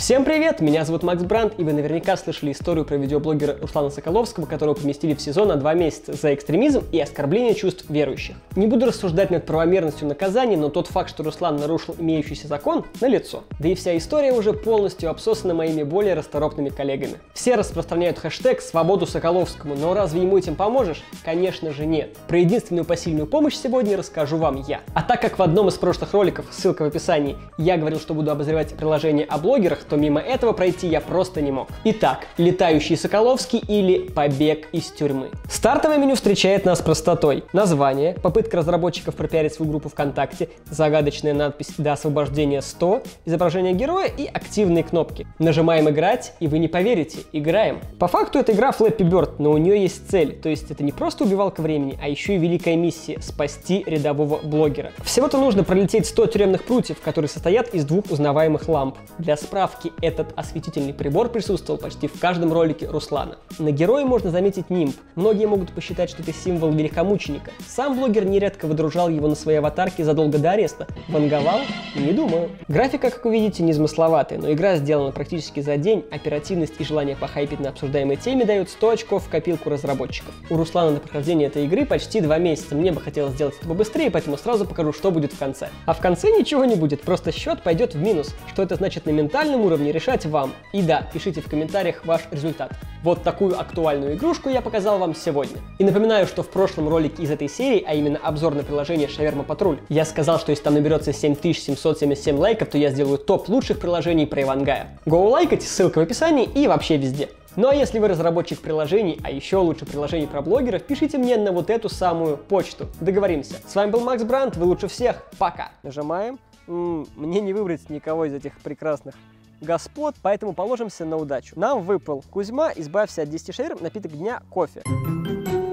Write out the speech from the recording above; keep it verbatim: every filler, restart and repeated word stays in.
Всем привет, меня зовут Макс Брандт, и вы наверняка слышали историю про видеоблогера Руслана Соколовского, которого поместили в СИЗО на два месяца за экстремизм и оскорбление чувств верующих. Не буду рассуждать над правомерностью наказания, но тот факт, что Руслан нарушил имеющийся закон, налицо. Да и вся история уже полностью обсосана моими более расторопными коллегами. Все распространяют хэштег «Свободу Соколовскому», но разве ему этим поможешь? Конечно же нет. Про единственную посильную помощь сегодня расскажу вам я. А так как в одном из прошлых роликов, ссылка в описании, я говорил, что буду обозревать приложение о блогерах, то мимо этого пройти я просто не мог. Итак, летающий Соколовский или побег из тюрьмы. Стартовое меню встречает нас простотой. Название, попытка разработчиков пропиарить свою группу ВКонтакте, загадочная надпись «До освобождения сто», изображение героя и активные кнопки. Нажимаем «Играть», и вы не поверите, играем. По факту это игра Flappy Bird, но у нее есть цель, то есть это не просто убивалка времени, а еще и великая миссия – спасти рядового блогера. Всего-то нужно пролететь сто тюремных прутьев, которые состоят из двух узнаваемых ламп. Для справки, этот осветительный прибор присутствовал почти в каждом ролике Руслана. На герое можно заметить нимб. Многие могут посчитать, что это символ великомученика. Сам блогер нередко выдружал его на своей аватарке задолго до ареста. Ванговал? Не думаю. Графика, как вы видите, незамысловатая, но игра сделана практически за день. Оперативность и желание похайпить на обсуждаемой теме дают сто очков в копилку разработчиков. У Руслана на прохождение этой игры почти два месяца. Мне бы хотелось сделать это побыстрее, поэтому сразу покажу, что будет в конце. А в конце ничего не будет, просто счет пойдет в минус. Что это значит на ментальном уровне, решать вам. И да, пишите в комментариях ваш результат. Вот такую актуальную игрушку я показал вам сегодня. И напоминаю, что в прошлом ролике из этой серии, а именно обзор на приложение Шаверма Патруль, я сказал, что если там наберется семь тысяч семьсот семьдесят семь лайков, то я сделаю топ лучших приложений про Ивангая. Go лайкайте, ссылка в описании и вообще везде. Ну а если вы разработчик приложений, а еще лучше приложений про блогеров, пишите мне на вот эту самую почту. Договоримся. С вами был Макс Брандт, вы лучше всех. Пока. Нажимаем. М-м, мне не выбрать никого из этих прекрасных господ, поэтому положимся на удачу. Нам выпал Кузьма, избавься от десяти шаверм, напиток дня, кофе.